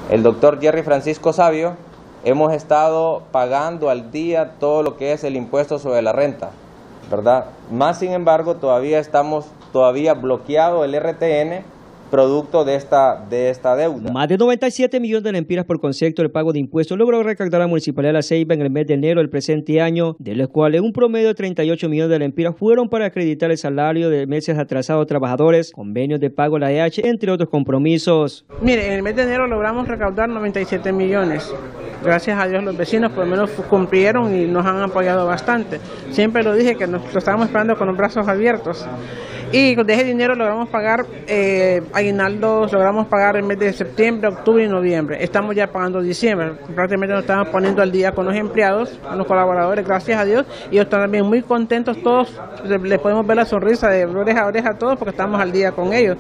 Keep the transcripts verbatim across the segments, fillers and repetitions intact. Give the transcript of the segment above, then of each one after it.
el doctor Jerry Francisco Sabio, hemos estado pagando al día todo lo que es el impuesto sobre la renta, ¿verdad? Más sin embargo, todavía estamos todavía bloqueado el R T N, producto de esta, de esta deuda. Más de noventa y siete millones de lempiras por concepto del pago de impuestos logró recaudar la Municipalidad de La Ceiba en el mes de enero del presente año, de los cuales un promedio de treinta y ocho millones de lempiras fueron para acreditar el salario de meses atrasados de trabajadores, convenios de pago a la A H, entre otros compromisos. Mire, en el mes de enero logramos recaudar noventa y siete millones. Gracias a Dios los vecinos por lo menos cumplieron y nos han apoyado bastante. Siempre lo dije que nos lo estábamos esperando con los brazos abiertos. Y con ese dinero logramos pagar eh, aguinaldos, logramos pagar el mes de septiembre, octubre y noviembre. Estamos ya pagando diciembre. Prácticamente nos estamos poniendo al día con los empleados, con los colaboradores, gracias a Dios. Y ellos están también muy contentos todos. Les podemos ver la sonrisa de oreja a oreja a todos porque estamos al día con ellos.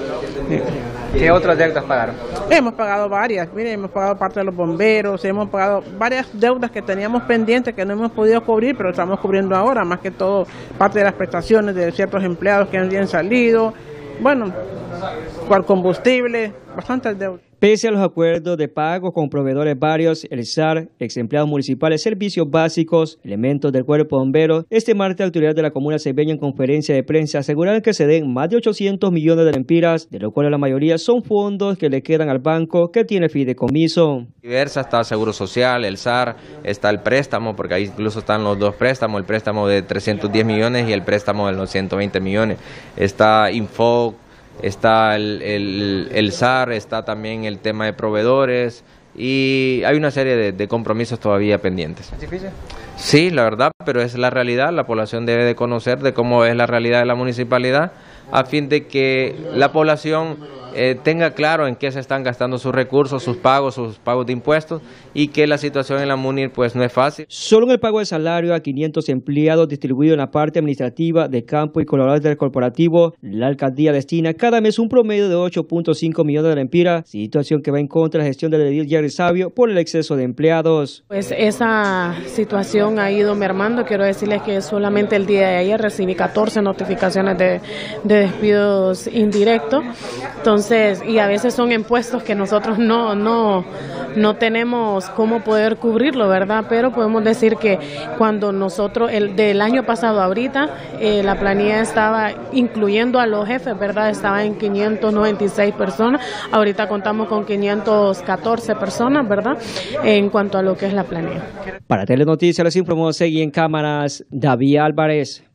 ¿Qué otras deudas pagaron? Hemos pagado varias, miren, hemos pagado parte de los bomberos, hemos pagado varias deudas que teníamos pendientes que no hemos podido cubrir, pero estamos cubriendo ahora, más que todo parte de las prestaciones de ciertos empleados que han salido, bueno, por combustible, bastantes deudas. Pese a los acuerdos de pago con proveedores varios, el S A R, ex empleados municipales, servicios básicos, elementos del cuerpo de bomberos, este martes autoridades de la comuna ceibeña en conferencia de prensa aseguraron que se den más de ochocientos millones de lempiras, de los cuales la mayoría son fondos que le quedan al banco que tiene fideicomiso. Diversa, está el Seguro Social, el S A R, está el préstamo, porque ahí incluso están los dos préstamos, el préstamo de trescientos diez millones y el préstamo de los ciento veinte millones. Está Info, está el, el, el S A R, está también el tema de proveedores y hay una serie de, de compromisos todavía pendientes. ¿Es difícil? Sí, la verdad, pero es la realidad, la población debe de conocer de cómo es la realidad de la municipalidad a fin de que la población eh, tenga claro en qué se están gastando sus recursos, sus pagos, sus pagos de impuestos y que la situación en la MUNIR pues no es fácil. Solo en el pago de salario a quinientos empleados distribuidos en la parte administrativa de campo y colaboradores del corporativo, la alcaldía destina cada mes un promedio de ocho punto cinco millones de lempiras, situación que va en contra de la gestión del edil Jerry Sabio por el exceso de empleados. Pues esa situación ha ido mermando. Quiero decirles que solamente el día de ayer recibí catorce notificaciones de, de despidos indirectos. Entonces, y a veces son impuestos que nosotros no, no, no tenemos cómo poder cubrirlo, ¿verdad? Pero podemos decir que cuando nosotros, el del año pasado ahorita, eh, la planilla estaba, incluyendo a los jefes, ¿verdad? Estaba en quinientas noventa y seis personas. Ahorita contamos con quinientas catorce personas, ¿verdad? En cuanto a lo que es la planilla. Para Telenoticias les informó Seguí en Cámaras David Álvarez.